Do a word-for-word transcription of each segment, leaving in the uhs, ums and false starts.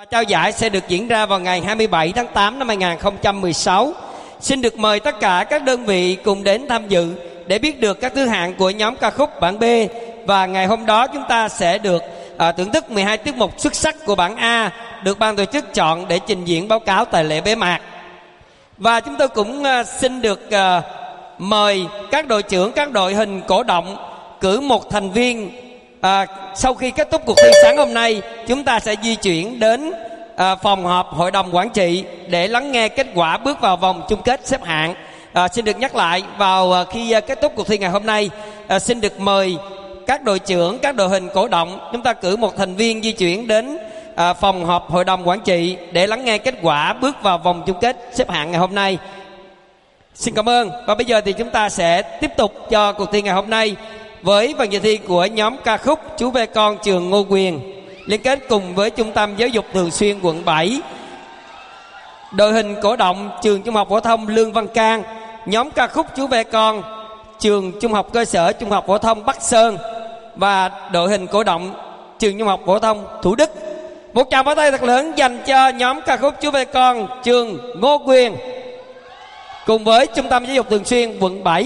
Trao giải sẽ được diễn ra vào ngày hai mươi bảy tháng tám năm hai nghìn không trăm mười sáu. Xin được mời tất cả các đơn vị cùng đến tham dự để biết được các thứ hạng của nhóm ca khúc bảng B. Và ngày hôm đó chúng ta sẽ được à, thưởng thức mười hai tiết mục xuất sắc của bảng A được ban tổ chức chọn để trình diễn báo cáo tại lễ bế mạc. Và chúng tôi cũng à, xin được à, mời các đội trưởng các đội hình cổ động cử một thành viên. À, sau khi kết thúc cuộc thi sáng hôm nay, chúng ta sẽ di chuyển đến à, phòng họp hội đồng quản trị để lắng nghe kết quả bước vào vòng chung kết xếp hạng. À, xin được nhắc lại, vào à, khi à, kết thúc cuộc thi ngày hôm nay, à, xin được mời các đội trưởng các đội hình cổ động, chúng ta cử một thành viên di chuyển đến à, phòng họp hội đồng quản trị để lắng nghe kết quả bước vào vòng chung kết xếp hạng ngày hôm nay. Xin cảm ơn. Và bây giờ thì chúng ta sẽ tiếp tục cho cuộc thi ngày hôm nay với phần dự thi của nhóm ca khúc Chú Ve Con trường Ngô Quyền liên kết cùng với Trung tâm Giáo dục Thường xuyên quận bảy, đội hình cổ động trường Trung học phổ thông Lương Văn Can, nhóm ca khúc Chú Ve Con trường Trung học cơ sở Trung học phổ thông Bắc Sơn và đội hình cổ động trường Trung học phổ thông Thủ Đức. Một tràng pháo tay thật lớn dành cho nhóm ca khúc Chú Ve Con trường Ngô Quyền cùng với Trung tâm Giáo dục Thường xuyên quận bảy.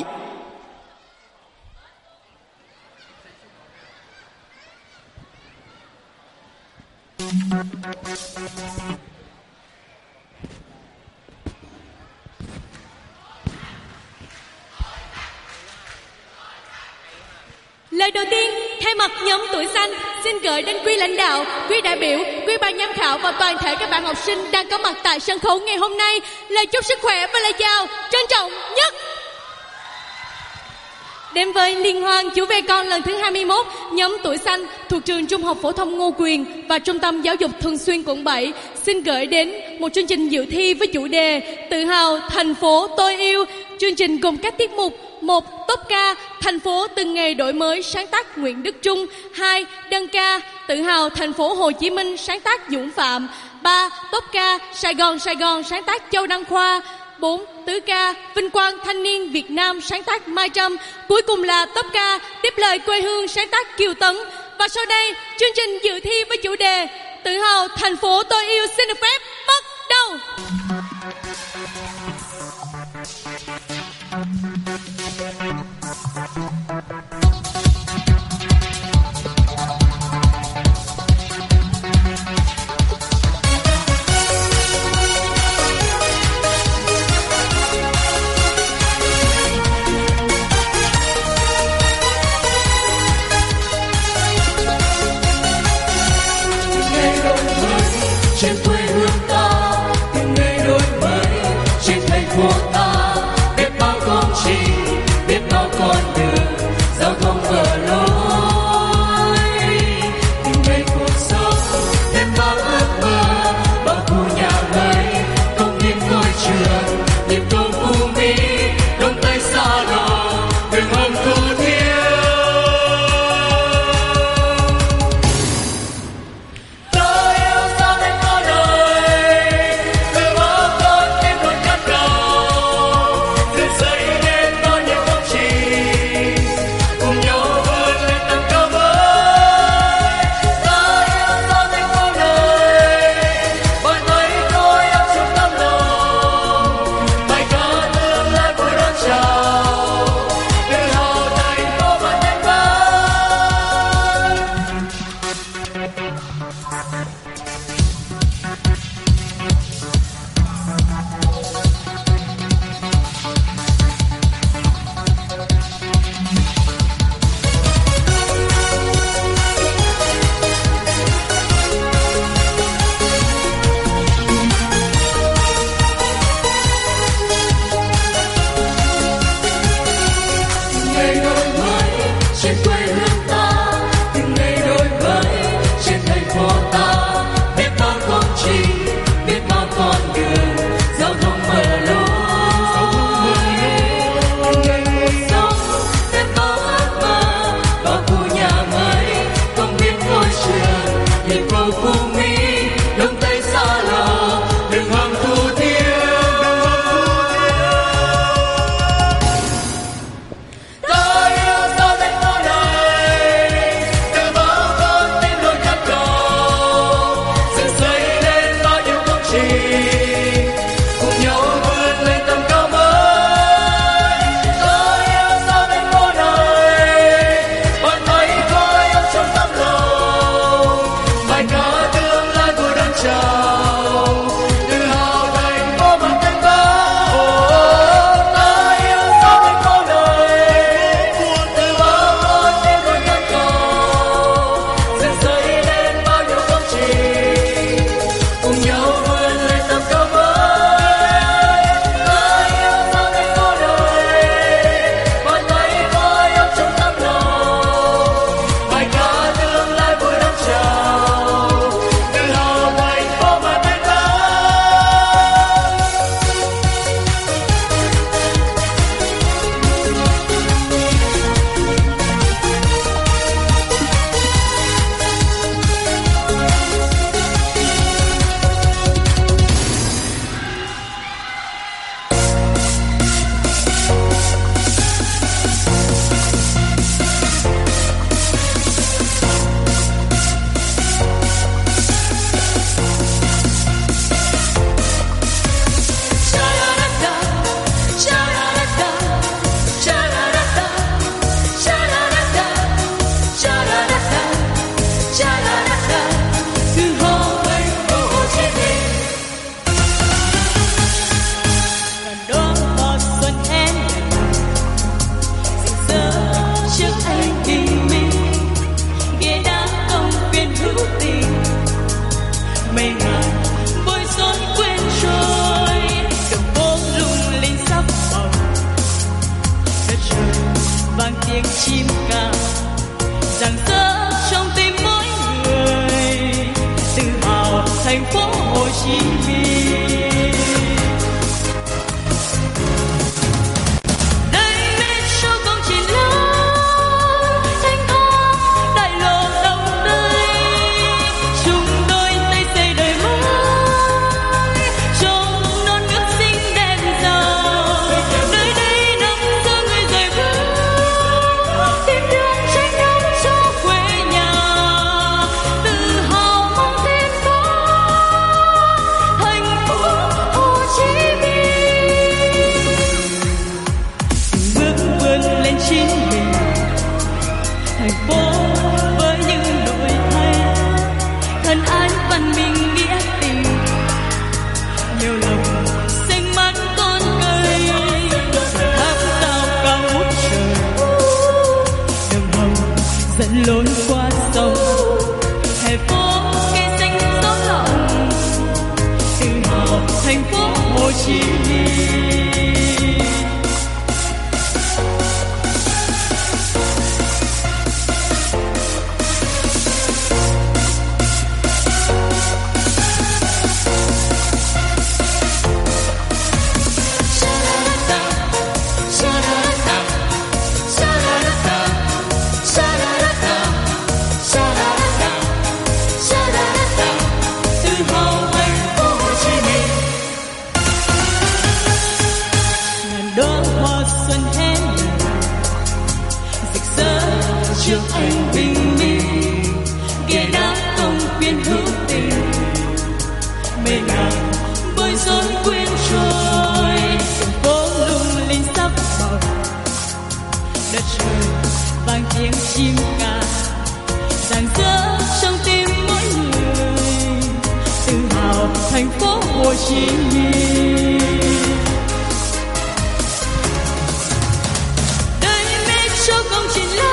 Lời đầu tiên, thay mặt nhóm Tuổi Xanh xin gửi đến quý lãnh đạo, quý đại biểu, quý ban giám khảo và toàn thể các bạn học sinh đang có mặt tại sân khấu ngày hôm nay lời chúc sức khỏe và lời chào trân trọng nhất. Đến với liên hoan Chú Ve Con lần thứ hai mươi mốt, nhóm Tuổi Xanh thuộc trường Trung học phổ thông Ngô Quyền và Trung tâm Giáo dục Thường xuyên quận bảy xin gửi đến một chương trình dự thi với chủ đề Tự hào thành phố tôi yêu. Chương trình gồm các tiết mục: một. Tốp ca Thành phố từng ngày đổi mới sáng tác Nguyễn Đức Trung. Hai. Đơn ca Tự hào thành phố Hồ Chí Minh sáng tác Dũng Phạm. Ba. Tốp ca Sài Gòn Sài Gòn sáng tác Châu Đăng Khoa. Bốn. Tứ ca Vinh quang thanh niên Việt Nam sáng tác Mai Trâm. Cuối cùng là tốp ca Tiếp lời quê hương sáng tác Kiều Tấn. Và sau đây chương trình dự thi với chủ đề Tự hào thành phố tôi yêu xin được phép bắt đầu. Trên quê hương ta, từng ngày đổi mới trên thành phố ta, biết bao công trình, biết bao con đường, giao thông mở lối. Từng ngày cuộc sống đem bao ước mơ, bao khu nhà mới, công viên ngôi trường, nhịp cầu Phú Mỹ, đông tây xa lộ, đường hầm Thủ Thiêm. Tôi yêu sao thành phố đời. vang tiếng chim ca rạng rỡ trong tim mỗi người, tự hào thành phố Hồ Chí Minh. Lối qua sông hè phố cây xanh gió lộng, tự hào thành phố Hồ Chí Minh. Trước anh bình minh ghé đá công viên hữu tình, mây ngàn bối rối quyến trôi, phố lung linh sắc màu, đất trời vang tiếng chim ca rạng rỡ trong tim mỗi người, tự hào thành phố Hồ Chí Minh. Đây mê cho công trình lớn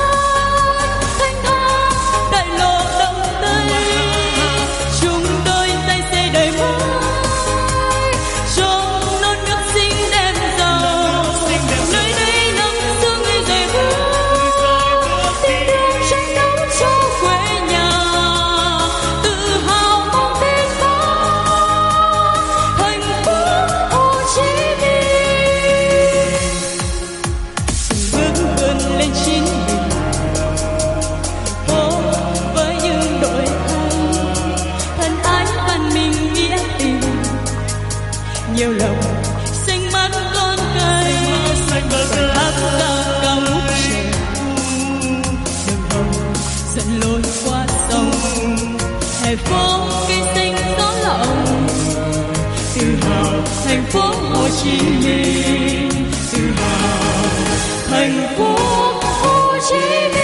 nhiều lòng xanh mát con cây tháp cao cao ngút trời, đường hồng dẫn lối qua sông hè phố cây xanh gió lộng, tự hào thành phố Hồ Chí Minh, tự hào thành phố Hồ Chí Minh.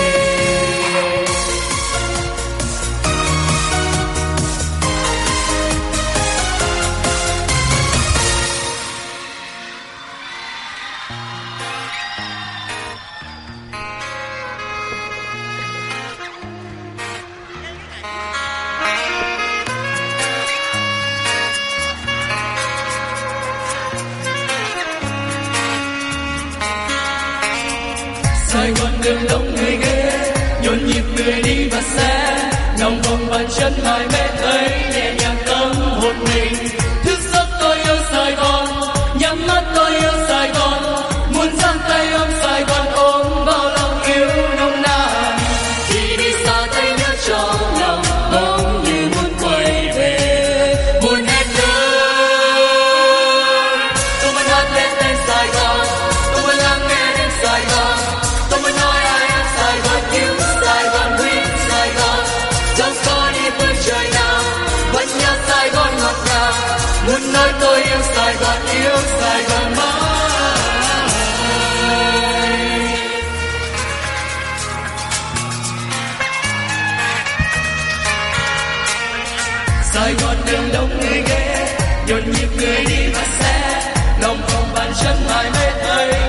Sài Gòn đường đông người ghé, nhộn nhịp người đi và xe, lòng vòng bàn chân mãi mê thấy nhẹ nhàng tâm hồn mình. Thức giấc tôi yêu Sài Gòn, nhắm mắt tôi yêu Sài Gòn, muốn giang tay ôm Sài Gòn ôm vào lòng yêu nồng nàn. Khi đi xa thấy nhớ trong lòng, bỗng như muốn quay về, muốn hét lớn. Tôi muốn hát lên tên Sài Gòn, tôi muốn lắng nghe đến Sài Gòn. Tôi muốn nói ai ở Sài Gòn yêu Sài Gòn quý Sài Gòn. Dẫu có đi phương trời nào vẫn nhớ Sài Gòn ngọt ngào. Muốn nói tôi yêu Sài Gòn yêu Sài Gòn mãi. Sài Gòn đường đông người ghé, nhộn nhịp người đi và xe, lòng vòng bàn chân mãi mê thấy